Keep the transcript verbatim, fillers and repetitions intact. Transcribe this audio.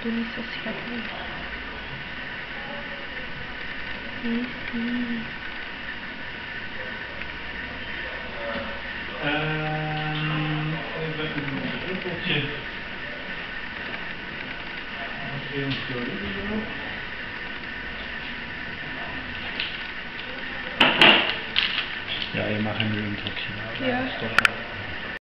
doe niet zo schattig. Easy. Um, even een druppeltje. Een chorizo. Ja, je mag hem nu een drukje houden. Ja. Stop.